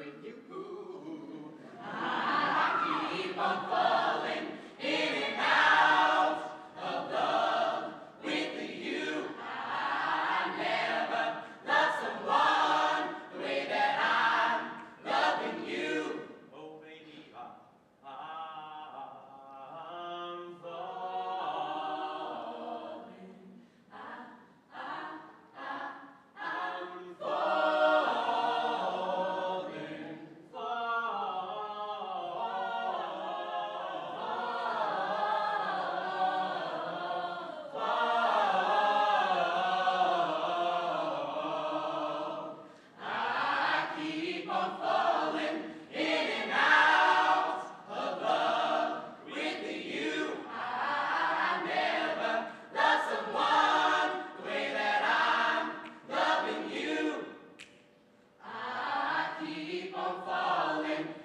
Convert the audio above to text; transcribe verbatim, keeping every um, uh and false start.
with you. I keep on falling in and out of love with you. I never loved someone the way that I'm loving you. Oh, baby, I, I'm falling. I, I, I, I'm falling, I keep on falling in and out of love with you. I never loved someone the way that I'm loving you. I keep on falling